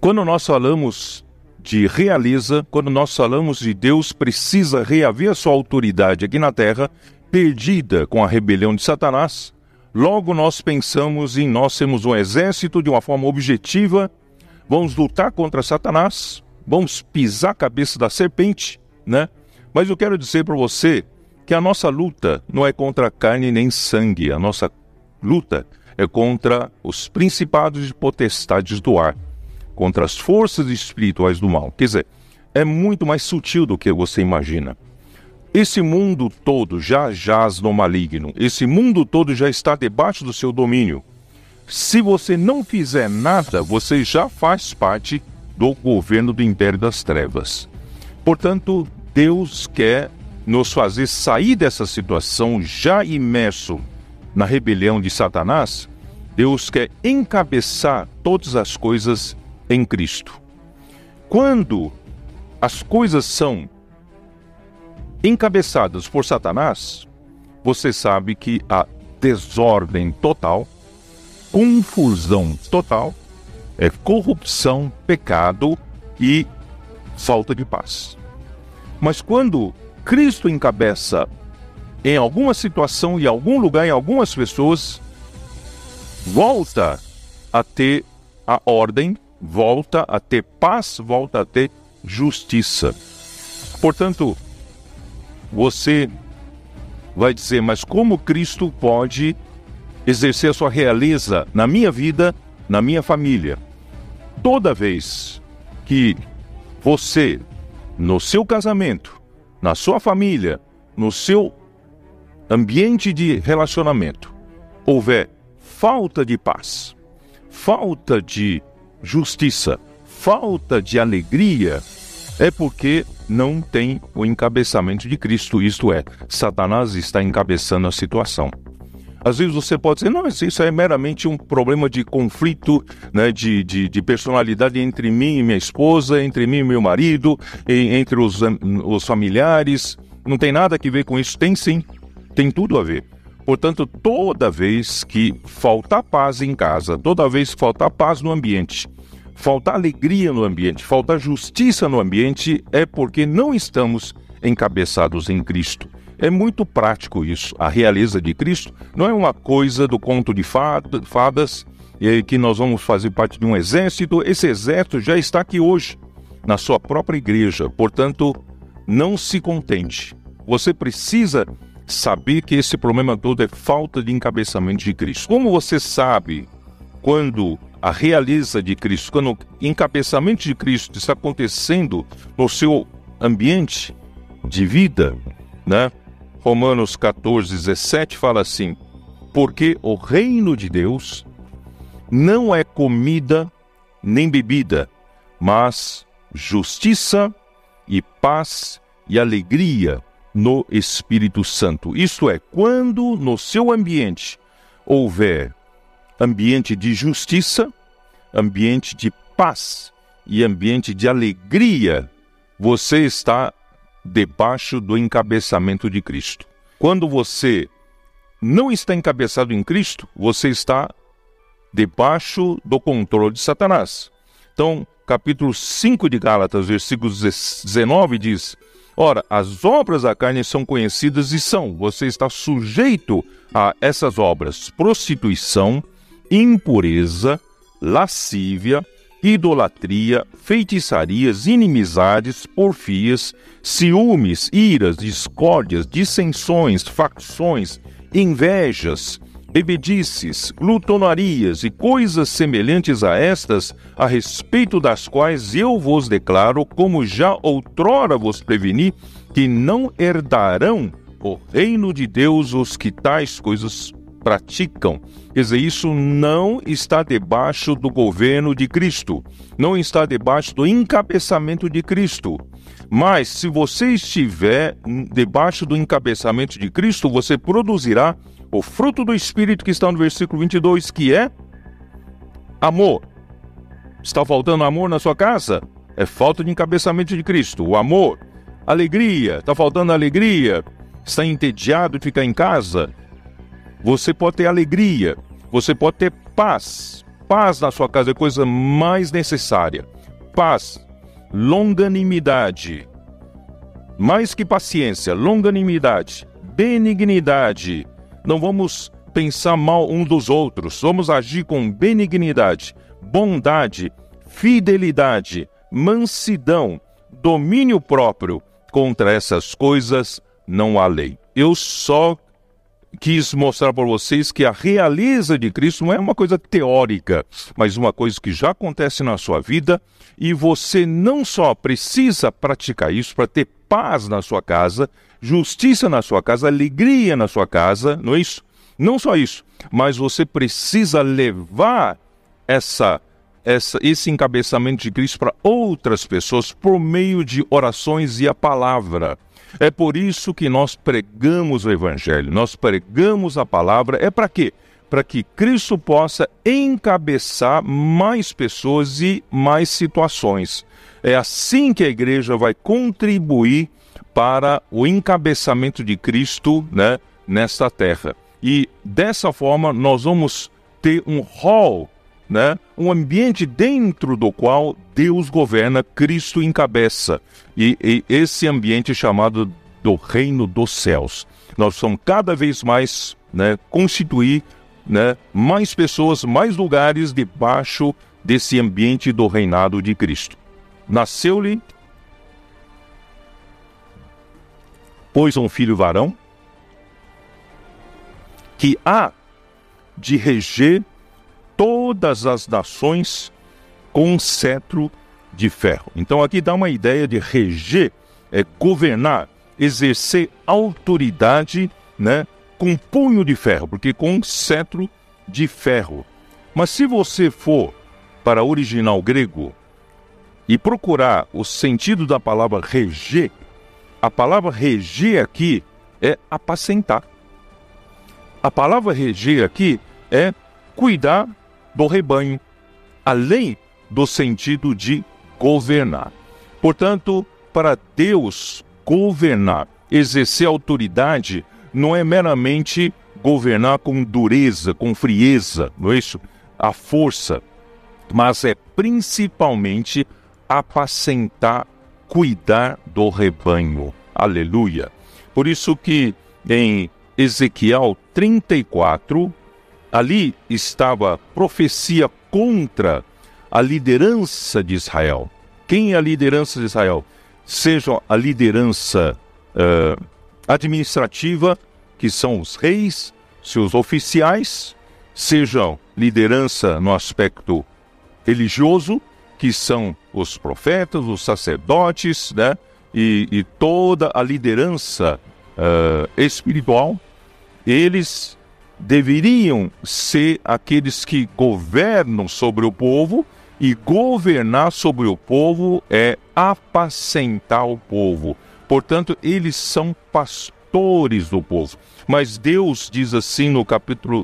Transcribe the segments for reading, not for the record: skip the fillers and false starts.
Quando nós falamos de realeza, quando nós falamos de Deus precisa reaver a sua autoridade aqui na terra, perdida com a rebelião de Satanás, logo nós pensamos em nós sermos um exército de uma forma objetiva, vamos lutar contra Satanás, vamos pisar a cabeça da serpente, né? Mas eu quero dizer para você que a nossa luta não é contra carne nem sangue, a nossa luta é contra os principados e potestades do ar, contra as forças espirituais do mal. Quer dizer, é muito mais sutil do que você imagina. Esse mundo todo já jaz no maligno, esse mundo todo já está debaixo do seu domínio. Se você não fizer nada, você já faz parte do governo do império das trevas. Portanto, Deus quer nos fazer sair dessa situação já imerso na rebelião de Satanás. Deus quer encabeçar todas as coisas em Cristo. Quando as coisas são encabeçadas por Satanás, você sabe que há desordem total, confusão total, é corrupção, pecado e falta de paz. Mas quando Cristo encabeça em alguma situação, em algum lugar, em algumas pessoas, volta a ter a ordem, volta a ter paz, volta a ter justiça. Portanto, você vai dizer, mas como Cristo pode exercer a sua realeza na minha vida, na minha família? Toda vez que você, no seu casamento, na sua família, no seu ambiente de relacionamento, houver falta de paz, falta de justiça, falta de alegria, é porque não tem o encabeçamento de Cristo, isto é, Satanás está encabeçando a situação. Às vezes você pode dizer, não, isso é meramente um problema de conflito, né, de personalidade entre mim e minha esposa, entre mim e meu marido, entre os familiares, não tem nada a ver com isso. Tem sim, tem tudo a ver. Portanto, toda vez que faltar paz em casa, toda vez que faltar paz no ambiente, faltar alegria no ambiente, faltar justiça no ambiente, é porque não estamos encabeçados em Cristo. É muito prático isso. A realeza de Cristo não é uma coisa do conto de fadas, que nós vamos fazer parte de um exército. Esse exército já está aqui hoje, na sua própria igreja. Portanto, não se contente. Você precisa saber que esse problema todo é falta de encabeçamento de Cristo. Como você sabe quando a realeza de Cristo, quando o encabeçamento de Cristo está acontecendo no seu ambiente de vida, né? Romanos 14:17 fala assim: porque o reino de Deus não é comida nem bebida, mas justiça e paz e alegria no Espírito Santo. Isto é, quando no seu ambiente houver ambiente de justiça, ambiente de paz e ambiente de alegria, você está debaixo do encabeçamento de Cristo. Quando você não está encabeçado em Cristo, você está debaixo do controle de Satanás. Então, capítulo 5 de Gálatas, versículo 19 diz: ora, as obras da carne são conhecidas e são, você está sujeito a essas obras: prostituição, impureza, lascívia, idolatria, feitiçarias, inimizades, porfias, ciúmes, iras, discórdias, dissensões, facções, invejas, bebedices, glutonarias e coisas semelhantes a estas, a respeito das quais eu vos declaro, como já outrora vos preveni, que não herdarão o reino de Deus os que tais coisas praticam. Quer dizer, isso não está debaixo do governo de Cristo, não está debaixo do encabeçamento de Cristo. Mas se você estiver debaixo do encabeçamento de Cristo, você produzirá o fruto do Espírito que está no versículo 22, que é amor. Está faltando amor na sua casa? É falta de encabeçamento de Cristo. O amor, alegria, está faltando alegria? Está entediado de ficar em casa? Você pode ter alegria, você pode ter paz, paz na sua casa é a coisa mais necessária. Paz, longanimidade, mais que paciência, longanimidade, benignidade. Não vamos pensar mal uns dos outros, vamos agir com benignidade, bondade, fidelidade, mansidão, domínio próprio. Contra essas coisas não há lei. Eu só quis mostrar para vocês que a realeza de Cristo não é uma coisa teórica, mas uma coisa que já acontece na sua vida, e você não só precisa praticar isso para ter paz na sua casa, justiça na sua casa, alegria na sua casa, não é isso? Não só isso, mas você precisa levar esse encabeçamento de Cristo para outras pessoas por meio de orações e a palavra. É por isso que nós pregamos o Evangelho, nós pregamos a palavra. É para quê? Para que Cristo possa encabeçar mais pessoas e mais situações. É assim que a igreja vai contribuir para o encabeçamento de Cristo, né, nesta terra. E dessa forma nós vamos ter um hall, né? Um ambiente dentro do qual Deus governa, Cristo encabeça. E esse ambiente é chamado do reino dos céus. Nós vamos cada vez mais, né, constituir, né, mais pessoas, mais lugares debaixo desse ambiente do reinado de Cristo. Nasceu-lhe, pois, um filho varão, que há de reger todas as nações com um cetro de ferro. Então aqui dá uma ideia de reger, governar, exercer autoridade, né, com punho de ferro, porque com um cetro de ferro. Mas se você for para o original grego e procurar o sentido da palavra reger, a palavra reger aqui é apacentar. A palavra reger aqui é cuidar do rebanho, além do sentido de governar. Portanto, para Deus governar, exercer autoridade, não é meramente governar com dureza, com frieza, não é isso? A força, mas é principalmente apacentar, cuidar do rebanho. Aleluia! Por isso que em Ezequiel 34, ali estava a profecia contra a liderança de Israel. Quem é a liderança de Israel? Seja a liderança administrativa, que são os reis, seus oficiais, sejam liderança no aspecto religioso, que são os profetas, os sacerdotes, né? E toda a liderança espiritual. Eles deveriam ser aqueles que governam sobre o povo, e governar sobre o povo é apacentar o povo. Portanto, eles são pastores do povo. Mas Deus diz assim no capítulo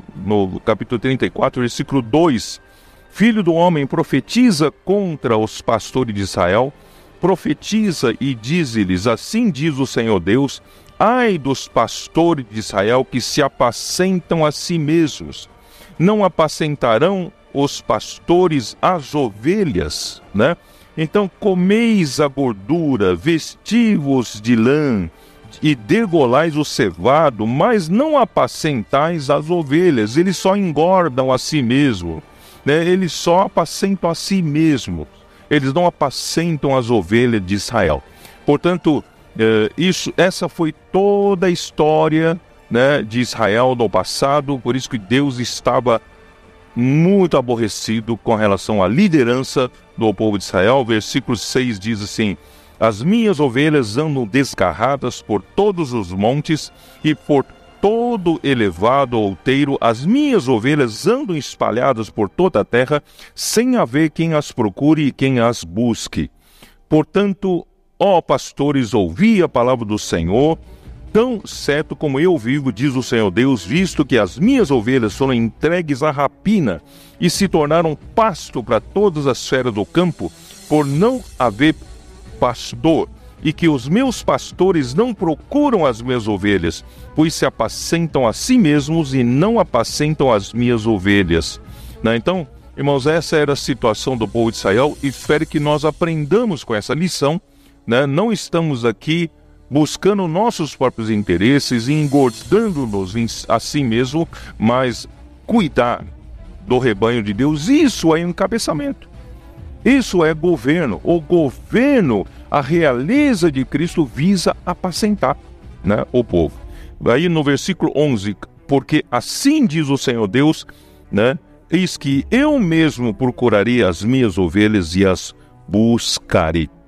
34, versículo 2: Filho do homem, profetiza contra os pastores de Israel, profetiza e dize-lhes: assim diz o Senhor Deus, ai dos pastores de Israel que se apacentam a si mesmos. Não apacentarão os pastores as ovelhas, né? Então comeis a gordura, vestivos de lã e degolais o cevado, mas não apacentais as ovelhas. Eles só engordam a si mesmo, né? Eles só apacentam a si mesmos. Eles não apacentam as ovelhas de Israel. Portanto, essa foi toda a história, né, de Israel no passado. Por isso que Deus estava muito aborrecido com relação à liderança do povo de Israel. Versículo 6 diz assim: as minhas ovelhas andam desgarradas por todos os montes e por todo elevado outeiro. As minhas ovelhas andam espalhadas por toda a terra, sem haver quem as procure e quem as busque. Portanto, ó pastores, ouvi a palavra do Senhor. Tão certo como eu vivo, diz o Senhor Deus, visto que as minhas ovelhas foram entregues à rapina e se tornaram pasto para todas as feras do campo, por não haver pastor, e que os meus pastores não procuram as minhas ovelhas, pois se apacentam a si mesmos e não apacentam as minhas ovelhas. Então, Irmãos, essa era a situação do povo de Israel e espero que nós aprendamos com essa lição, né? Não estamos aqui buscando nossos próprios interesses e engordando-nos a si mesmo, mas cuidar do rebanho de Deus. Isso é encabeçamento. Isso é governo. O governo, a realeza de Cristo visa apacentar, né, o povo. Aí no versículo 11, porque assim diz o Senhor Deus, né? Eis que eu mesmo procurarei as minhas ovelhas e as buscarei